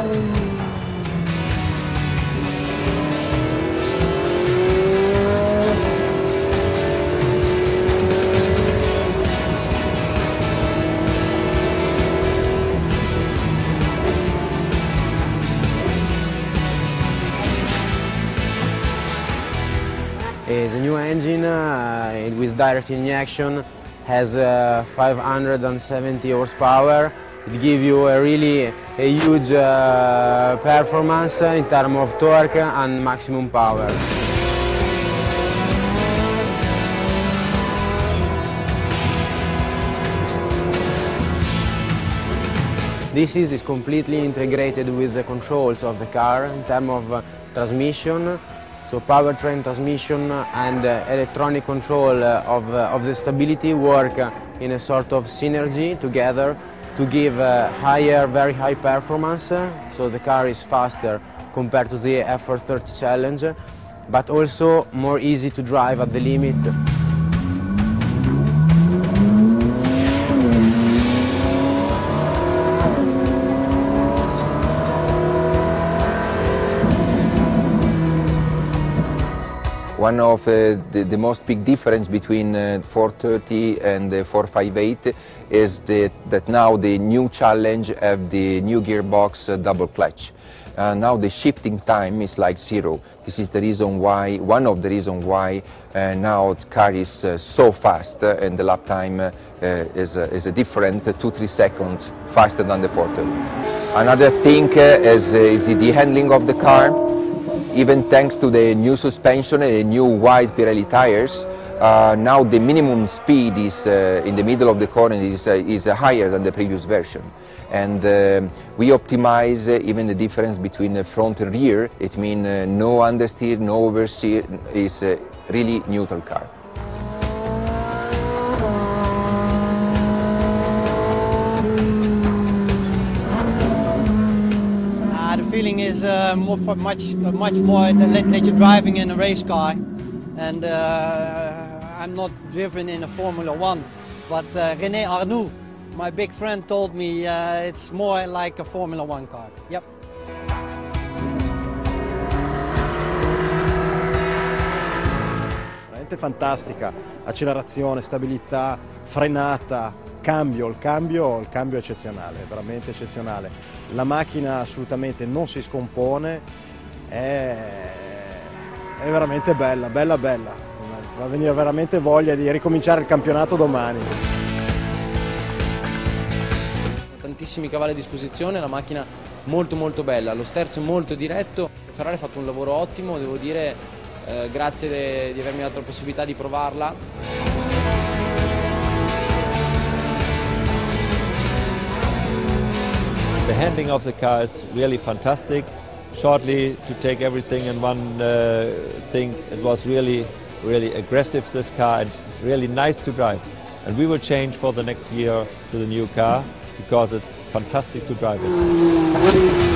The new engine with direct injection has 570 horsepower. It gives you a really huge performance in terms of torque and maximum power. This is completely integrated with the controls of the car in terms of transmission. So powertrain, transmission and electronic control of the stability work in a sort of synergy together to give very high performance. So the car is faster compared to the F430 Challenge, but also more easy to drive at the limit. One of the most big difference between 430 and the 458 is that now the new Challenge have the new gearbox double clutch. Now the shifting time is like zero. This is the reason why, one of the reasons why now the car is so fast and the lap time is a different 2-3 seconds faster than the 430. Another thing is the handling of the car. Even thanks to the new suspension and the new wide Pirelli tires, now the minimum speed is in the middle of the corner is higher than the previous version. And we optimize even the difference between front and rear. It means no understeer, no oversteer. It's a really neutral car. The feeling is much more that you're driving in a race car, and I'm not driven in a Formula One, but René Arnoux, my big friend, told me it's more like a Formula One car. Yep. Veramente fantastica, accelerazione, stabilità, frenata, cambio, il cambio è eccezionale, veramente eccezionale. La macchina assolutamente non si scompone, è veramente bella, bella. Fa venire veramente voglia di ricominciare il campionato domani. Tantissimi cavalli a disposizione, la macchina molto bella, lo sterzo molto diretto. Ferrari ha fatto un lavoro ottimo, devo dire, grazie di avermi dato la possibilità di provarla. The handling of the car is really fantastic. Shortly, to take everything in one thing, it was really aggressive, this car, and really nice to drive. And we will change for the next year to the new car because it's fantastic to drive it.